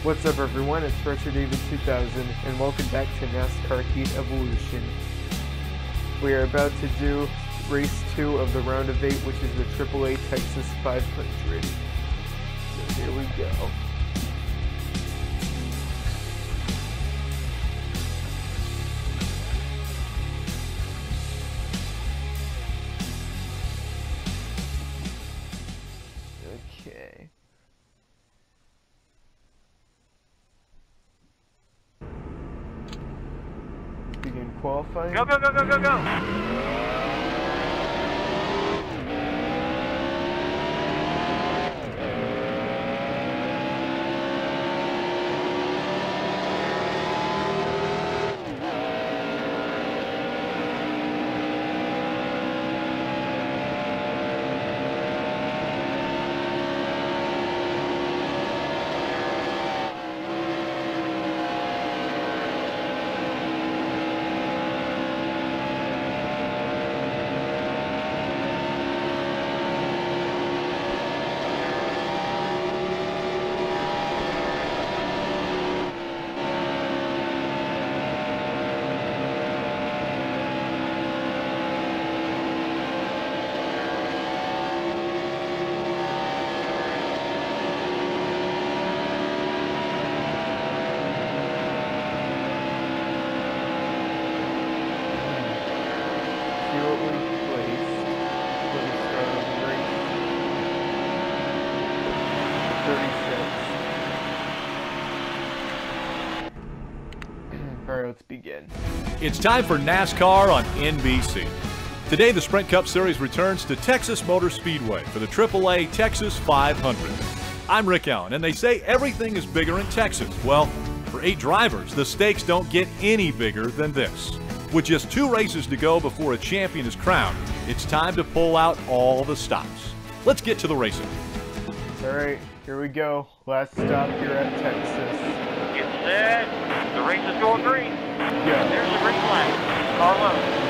What's up everyone, it's Pressure David 2000 and welcome back to NASCAR Heat Evolution. We are about to do race 2 of the round of 8, which is the AAA Texas 500. So here we go. Okay. Begin qualifying. Go, go, go, go, go, go! Alright, let's begin. It's time for NASCAR on NBC. Today, the Sprint Cup Series returns to Texas Motor Speedway for the AAA Texas 500. I'm Rick Allen, and they say everything is bigger in Texas. Well, for 8 drivers, the stakes don't get any bigger than this. With just 2 races to go before a champion is crowned, it's time to pull out all the stops. Let's get to the racing. Alright, here we go. Last stop here at Texas. Get set. The race is going green. Yeah. There's the green flag. Car low.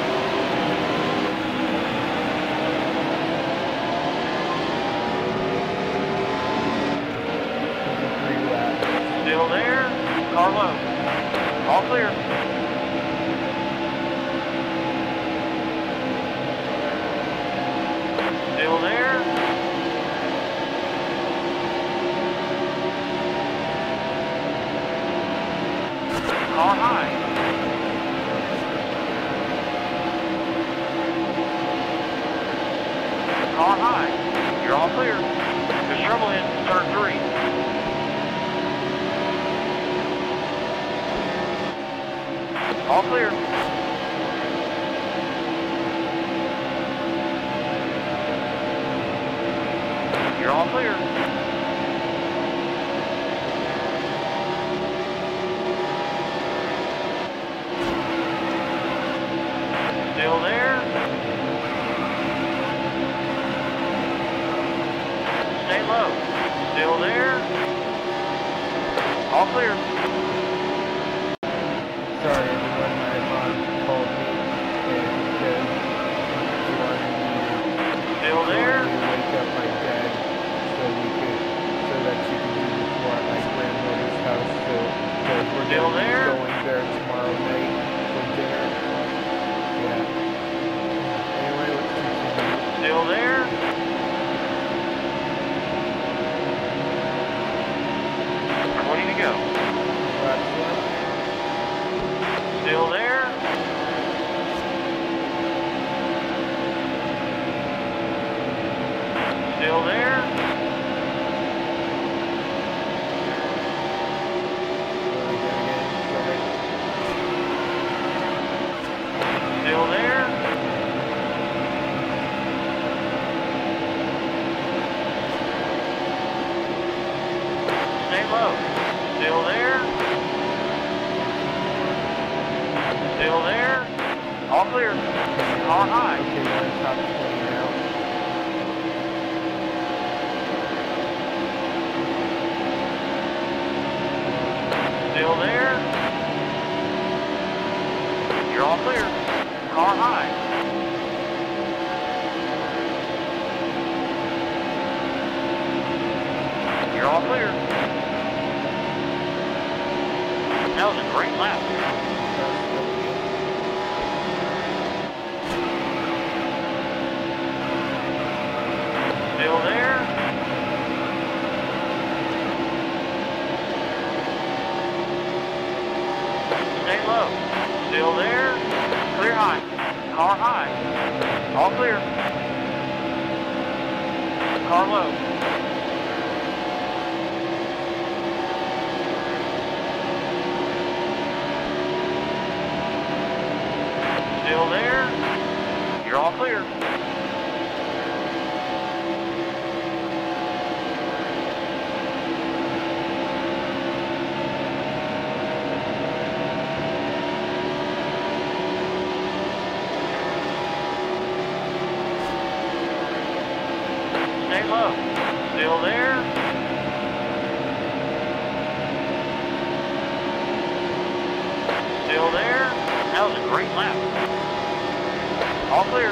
Still there. Car low. All clear. Still there. Car high. Car high. You're all clear. There's trouble in turn 3. All clear. You're all clear. Still there. Stay low. Still there. All clear. Sorry everyone, my mom called me and said she wanted me Still there. to wake up my dad so that she could do the tour at my grandmother's house. So because we're Still gonna be there. going there tomorrow night for dinner. Yeah. Anyway, let's continue. Still there. We're 20 to go. Last one. Still there. Still there. Still there. Stay low. Still there. Still there. All clear. Car high. Okay, we're on top 20 now. Still there. You're all clear. Car high. You're all clear. great lap. Still there. Stay low. Still there. Clear high. Car high. All clear. Car low. Still there. You're all clear. Stay low. Still there. Still there. That was a great lap. All clear.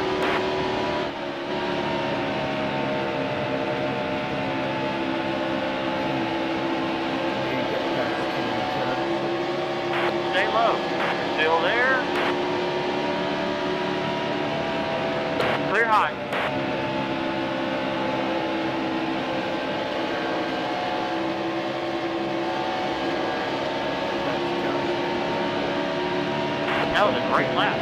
Stay low. Still there. Clear high. That was a great lap.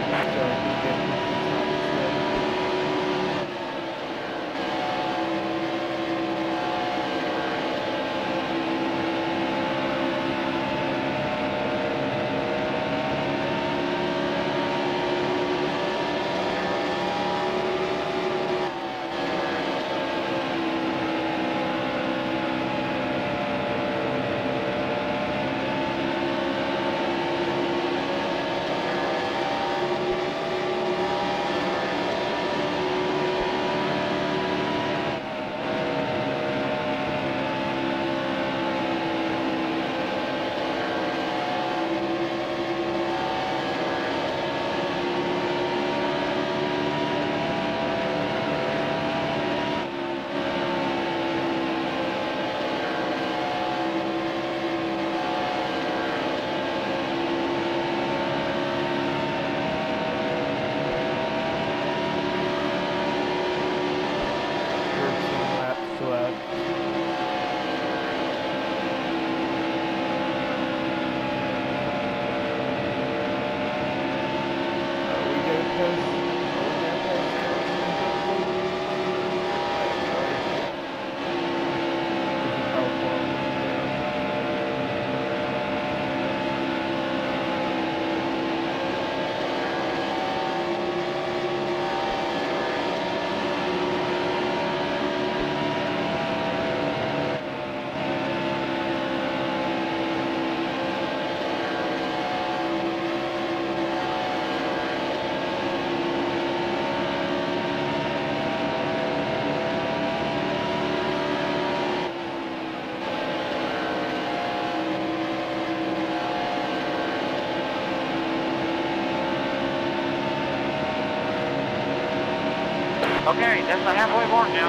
Okay, that's the halfway mark now.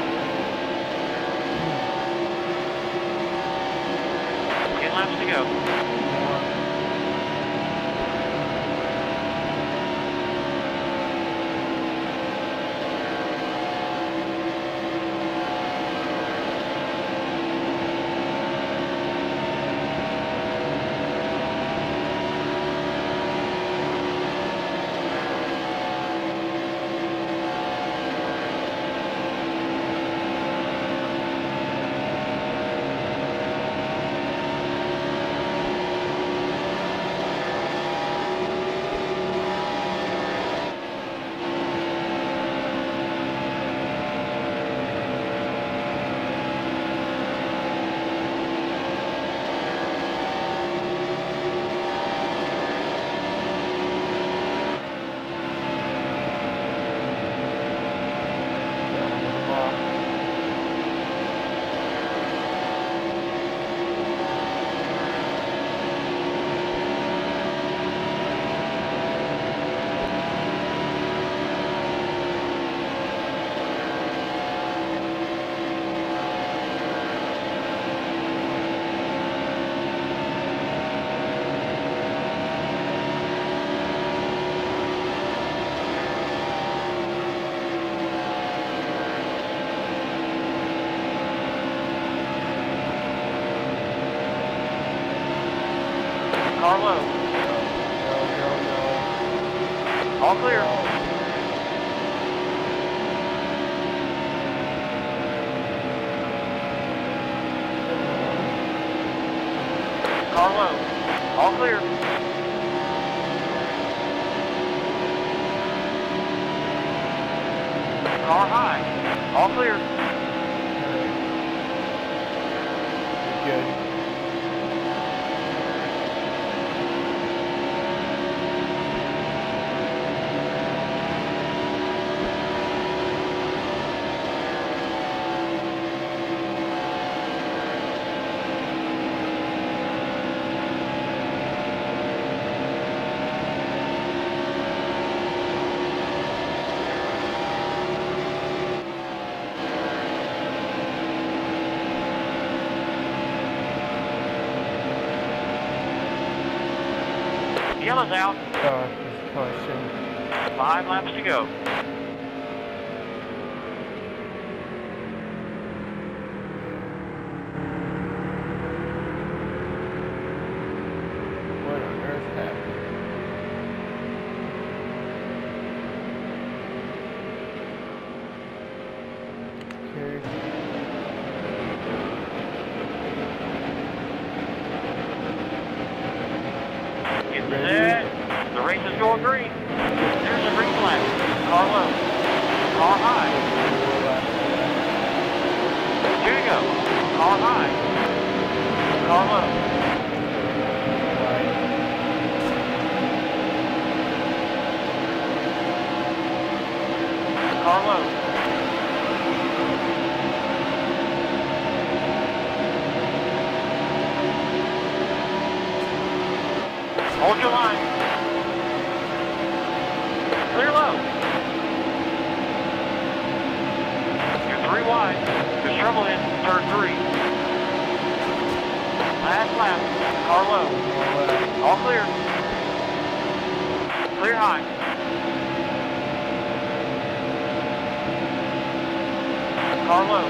Laps to go. All clear. Car low. All clear. Car high. All clear. Good. Yellow's out. Caution. 5 laps to go. What on earth happened? Okay. Get set. The race is going green. There's a green flag. Car low. Car high. 2 to go. Car high. Car low. Car low. Hold your line. Clear low. You're 3 wide. There's trouble in turn 3. Last lap. Car low. All clear. Clear high. Car low.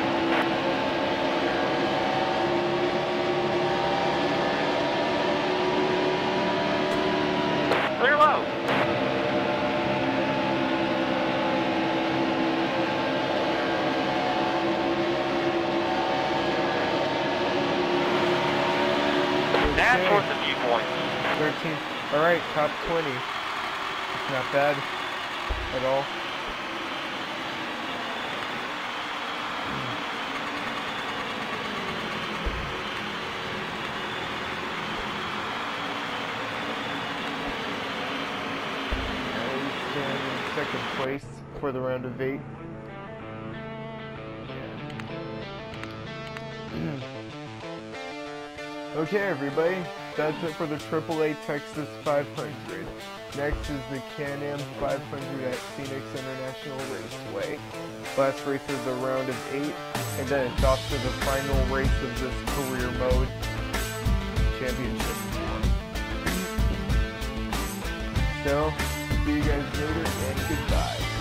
Clear low. That's towards the viewpoint. 13th. Alright, top 20. It's not bad at all. Second place for the round of 8. Okay, everybody, that's it for the AAA Texas 500. Next is the Can-Am 500 at Phoenix International Raceway. Last race is the round of 8, and then it's off to the final race of this career mode championship. So, see you guys later, and goodbye.